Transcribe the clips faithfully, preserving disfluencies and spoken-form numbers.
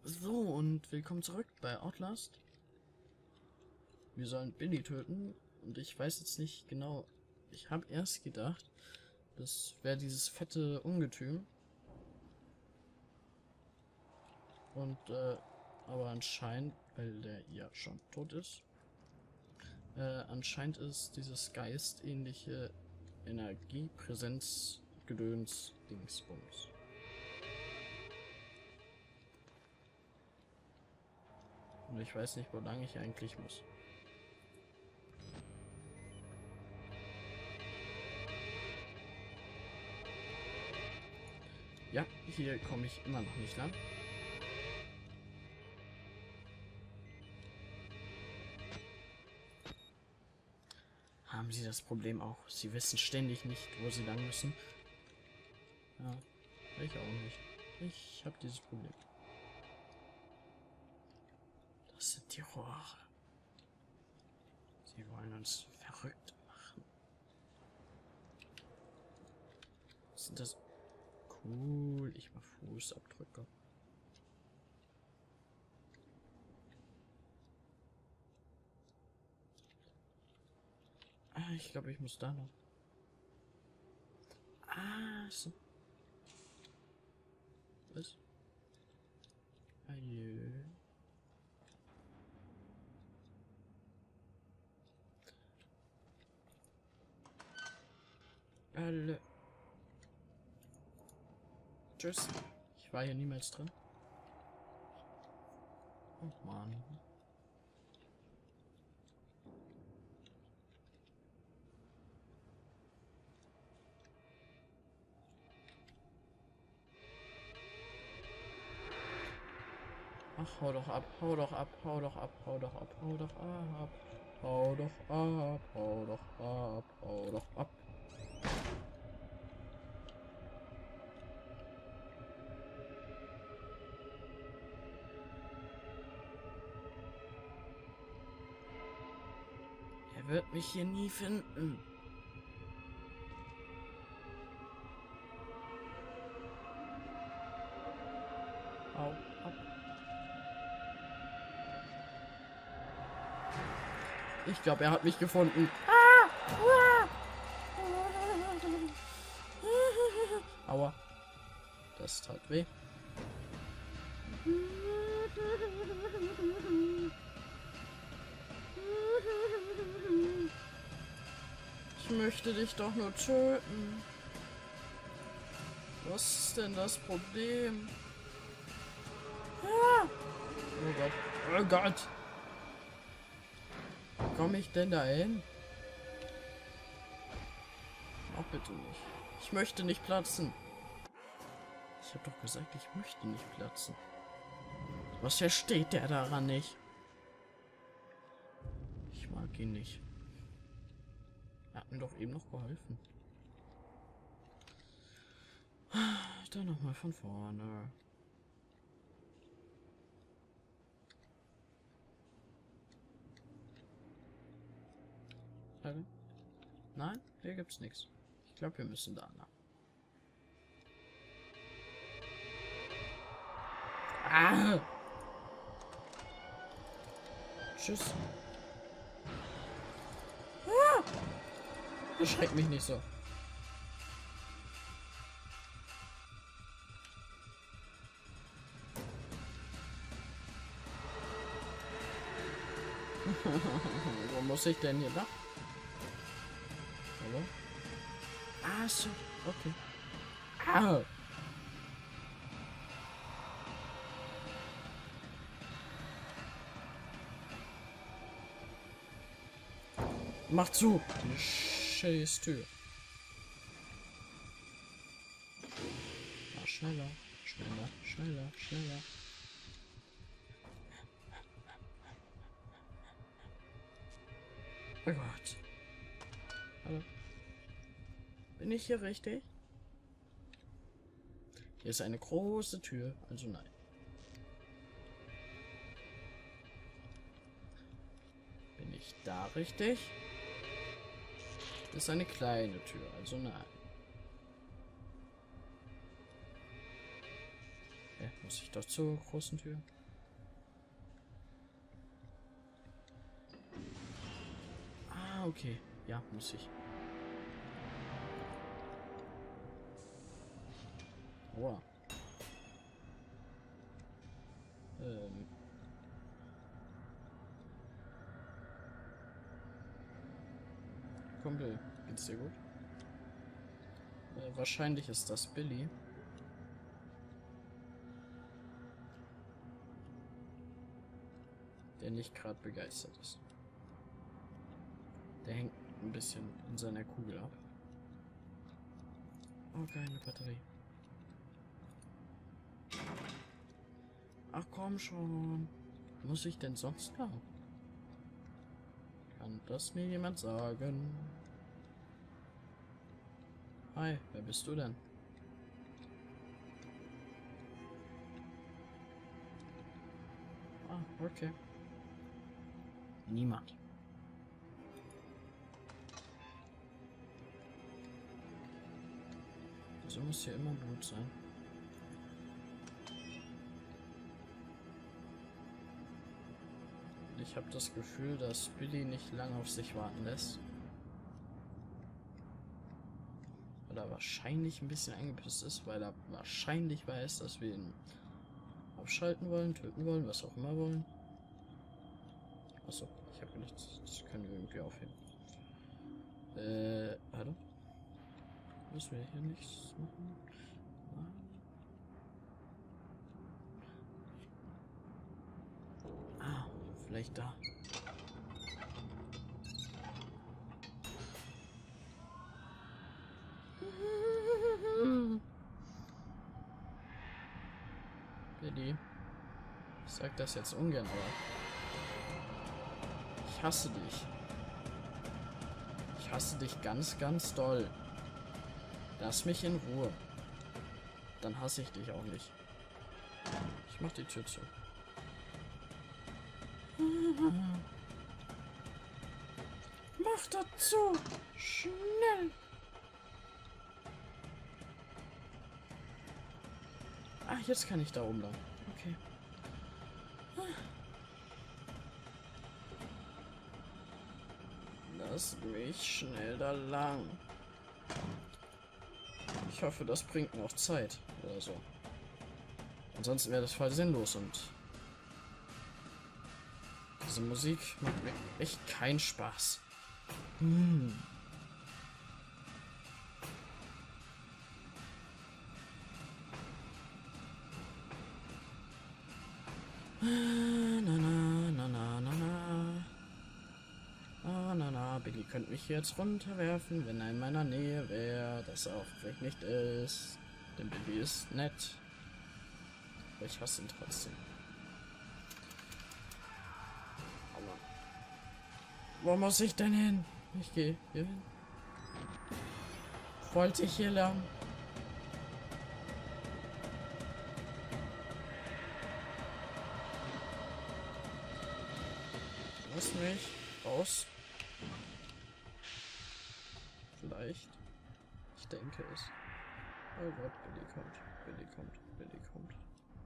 So, und willkommen zurück bei Outlast. Wir sollen Billy töten und ich weiß jetzt nicht genau. Ich habe erst gedacht, das wäre dieses fette Ungetüm. Und, äh, aber anscheinend, weil der ja schon tot ist, äh, anscheinend ist dieses geistähnliche Energiepräsenz Gedöns Dingsbums. Und ich weiß nicht, wo lang ich eigentlich muss. Ja, hier komme ich immer noch nicht lang. Haben Sie das Problem auch? Sie wissen ständig nicht, wo Sie lang müssen. Ja, ich auch nicht. Ich habe dieses Problem. Das sind die Rohre. Sie wollen uns verrückt machen. Was sind das? Cool, ich mach Fußabdrücke. Ah, ich glaube, ich muss da noch. Ah, so. Was? Adieu. Alle. Tschüss. Ich war hier niemals drin. Oh Mann. Ach, hau doch ab, hau doch ab, hau doch ab, hau doch ab, hau doch ab, hau doch ab, hau doch ab, hau doch ab. Er wird mich hier nie finden. Hau ab. Ich glaube, er hat mich gefunden. Aua. Das tat weh. Ich möchte dich doch nur töten. Was ist denn das Problem? Oh Gott. Oh Gott. Wie komme ich denn da hin? Auch bitte nicht. Ich möchte nicht platzen. Ich habe doch gesagt, ich möchte nicht platzen. Was versteht der daran nicht? Ich mag ihn nicht. Er hat mir doch eben noch geholfen. Dann nochmal von vorne. Hallo? Nein, hier gibt's nichts. Ich glaube, wir müssen da lang. Ah! Tschüss. Ah! Erschreckt mich nicht so. Wo muss ich denn hier nach? Hallo? Ah, so. Okay. Ah! Mach zu! Die scheiß Tür. Ah, schneller, schneller, schneller, schneller. Oh Gott. Hallo? Bin ich hier richtig? Hier ist eine große Tür, also nein. Bin ich da richtig? Das ist eine kleine Tür, also nein. Ja, muss ich doch zur großen Tür? Ah, okay. Ja, muss ich. Aua. Ähm. Kumpel, geht's dir gut? Äh, wahrscheinlich ist das Billy. Der nicht gerade begeistert ist. Der hängt ein bisschen in seiner Kugel ab. Oh, keine Batterie. Ach komm schon. Muss ich denn sonst lang? Kann das mir jemand sagen? Hi, wer bist du denn? Ah, okay. Niemand. So muss hier immer Blut sein. Ich habe das Gefühl, dass Billy nicht lange auf sich warten lässt. Weil er wahrscheinlich ein bisschen angepisst ist, weil er wahrscheinlich weiß, dass wir ihn abschalten wollen, töten wollen, was auch immer wollen. Achso, ich habe nichts. Das können wir irgendwie aufheben. Äh, hallo? Müssen wir hier nichts machen? Ah, vielleicht da. Billy. Ich sag das jetzt ungern, aber ich hasse dich. Ich hasse dich ganz, ganz doll. Lass mich in Ruhe. Dann hasse ich dich auch nicht. Ich mach die Tür zu. Mach das zu! Schnell! Ah, jetzt kann ich da oben lang. Okay. Lass mich schnell da lang. Ich hoffe, das bringt noch Zeit oder so. Ansonsten wäre das voll sinnlos und diese Musik macht mir echt keinen Spaß. Hm. Na na na na na na. Ah, na na, Billy könnte mich jetzt runterwerfen, wenn er in meiner Nähe wäre. Das auch vielleicht nicht ist. Denn Billy ist nett. Aber ich hasse ihn trotzdem. Aua. Wo muss ich denn hin? Ich gehe hier hin. Wollte ich hier lang? Lass mich raus. Vielleicht. Ich denke es. Oh Gott, Billy kommt. Billy kommt. Billy kommt.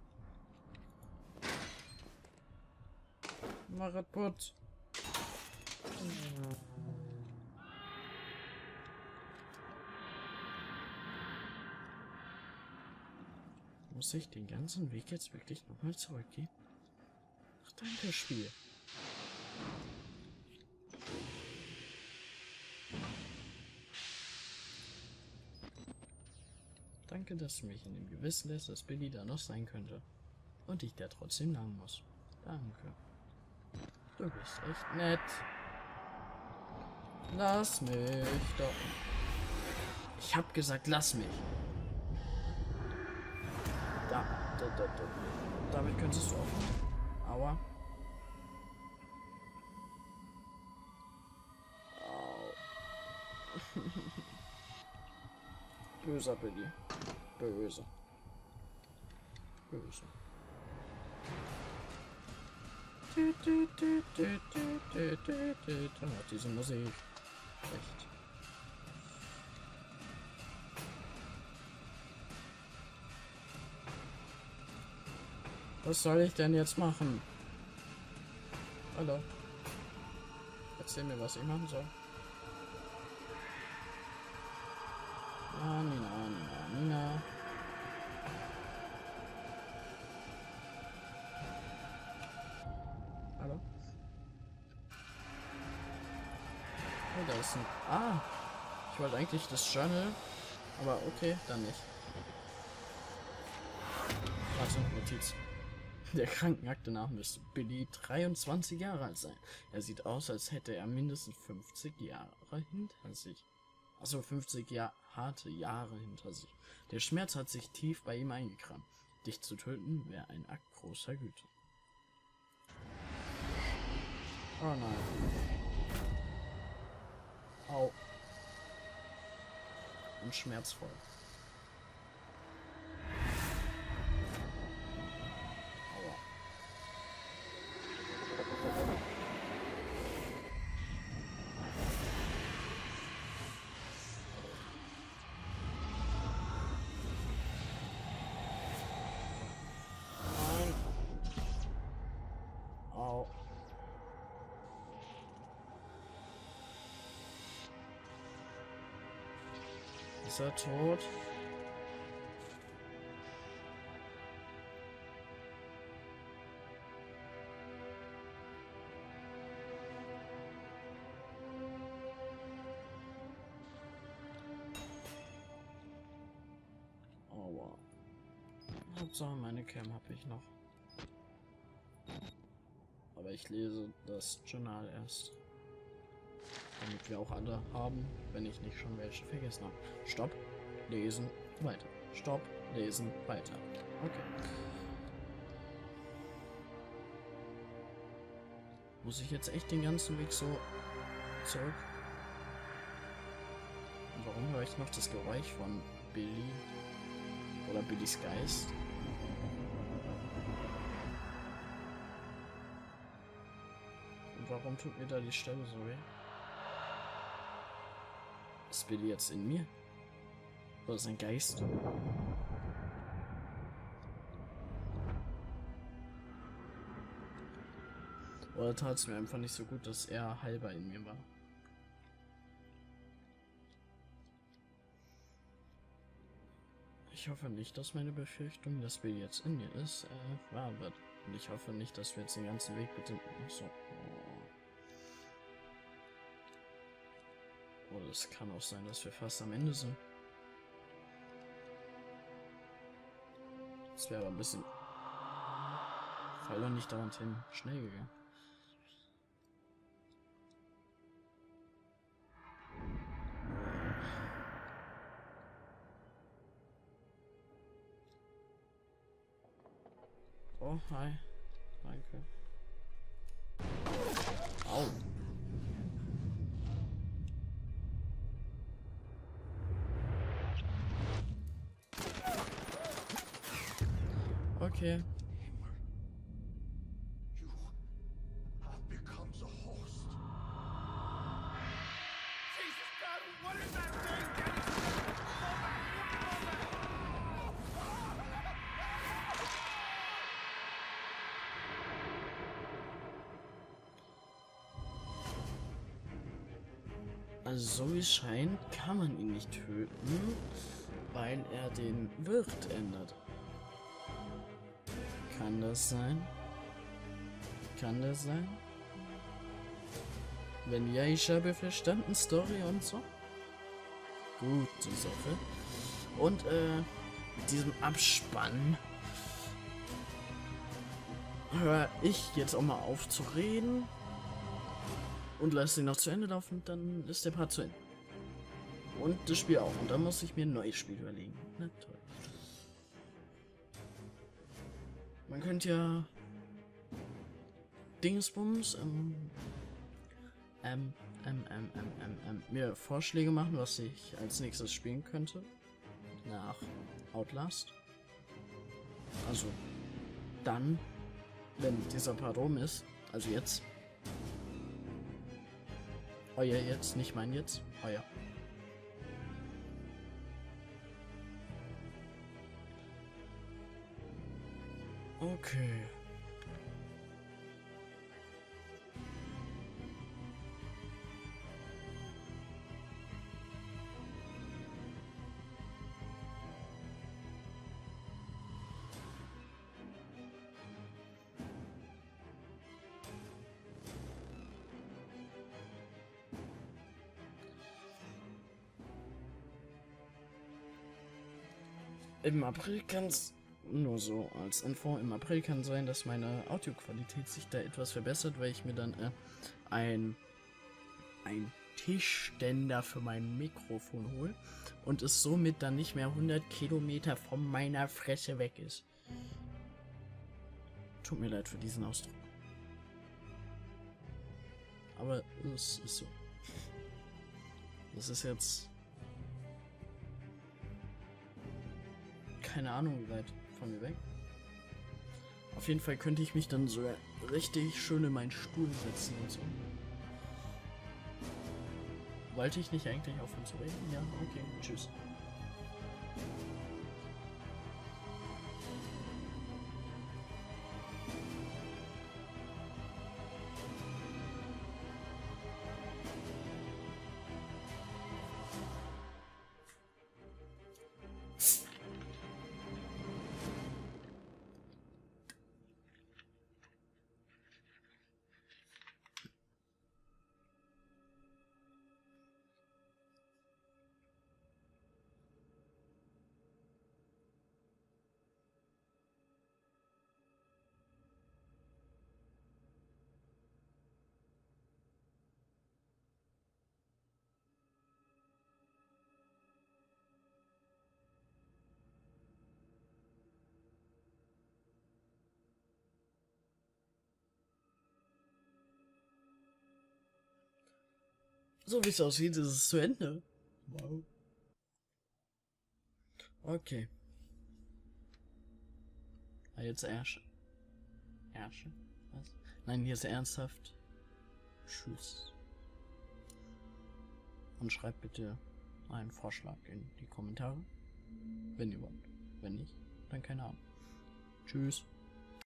Maratput. Muss ich den ganzen Weg jetzt wirklich nochmal zurückgehen? Ach, danke, Spiel. Danke, dass du mich in dem Gewissen lässt, dass Billy da noch sein könnte. Und ich da trotzdem lang muss. Danke. Du bist echt nett. Lass mich doch. Ich hab gesagt, lass mich. Da, da, da, da. Damit könntest du aufhören. Aua. Au. Böser Billy. Böse. Böse. Dann hat diese Musik. Echt. Was soll ich denn jetzt machen? Hallo. Erzähl mir, was ich machen soll. Ah, Nina, Nina, Nina. Hallo? Oh, da ist ein... Ah! Ich wollte eigentlich das Journal, aber okay, dann nicht. Warte, Notiz. Der Krankenakte nach müsste Billy dreiundzwanzig Jahre alt sein. Er sieht aus, als hätte er mindestens fünfzig Jahre hinter sich. Also fünfzig Jahr, harte Jahre hinter sich. Der Schmerz hat sich tief bei ihm eingegraben. Dich zu töten wäre ein Akt großer Güte. Oh nein. Au. Und schmerzvoll. Aua. Nein. Au. Ist er tot? Aua. Hauptsache meine Cam habe ich noch. Aber ich lese das Journal erst. Damit wir auch alle haben, wenn ich nicht schon welche vergessen habe. Stopp, lesen, weiter. Stopp, lesen, weiter. Okay. Muss ich jetzt echt den ganzen Weg so zurück? Und warum höre ich noch das Geräusch von Billy? Oder Billys Geist? Und warum tut mir da die Stelle so weh? Ist Billy jetzt in mir? Oder sein Geist? Oder tat es mir einfach nicht so gut, dass er halber in mir war? Ich hoffe nicht, dass meine Befürchtung, dass Billy jetzt in mir ist, äh, wahr wird. Und ich hoffe nicht, dass wir jetzt den ganzen Weg mit dem... So. Oder oh, es kann auch sein, dass wir fast am Ende sind. Das wäre aber ein bisschen... Fall doch nicht dauernd hin. Schnell gegangen. Oh, hi. Danke. Au. Okay. Also so wie es scheint, kann man ihn nicht töten, weil er den Wirt ändert. Kann das sein? Kann das sein? Wenn ja, ich habe verstanden, Story und so. Gute Sache. Und äh, diesem Abspann höre ich jetzt auch mal auf zu reden und lasse ihn noch zu Ende laufen, dann ist der Part zu Ende. Und das Spiel auch. Und dann muss ich mir ein neues Spiel überlegen. Na toll. Man könnte ja Dingsbums ähm, ähm, ähm, ähm, ähm, ähm, ähm, mir Vorschläge machen, was ich als nächstes spielen könnte. Nach Outlast. Also dann, wenn dieser Part rum ist, also jetzt. Euer jetzt, nicht mein jetzt. Euer. Okay. Im April kann es, nur so als Info, im April kann sein, dass meine Audioqualität sich da etwas verbessert, weil ich mir dann äh, ein, ein Tischständer für mein Mikrofon hole und es somit dann nicht mehr hundert Kilometer von meiner Fresse weg ist. Tut mir leid für diesen Ausdruck. Aber es ist so. Das ist jetzt keine Ahnung wie weit von mir weg. Auf jeden Fall könnte ich mich dann so richtig schön in meinen Stuhl setzen und so. Wollte ich nicht eigentlich aufhören zu reden? Ja, okay, tschüss. So wie es aussieht, ist es zu Ende. Wow. Okay. Ah, jetzt Ärsche. Ärsche? Was? Nein, hier ist ernsthaft. Tschüss. Und schreibt bitte einen Vorschlag in die Kommentare. Wenn ihr wollt. Wenn nicht, dann keine Ahnung. Tschüss.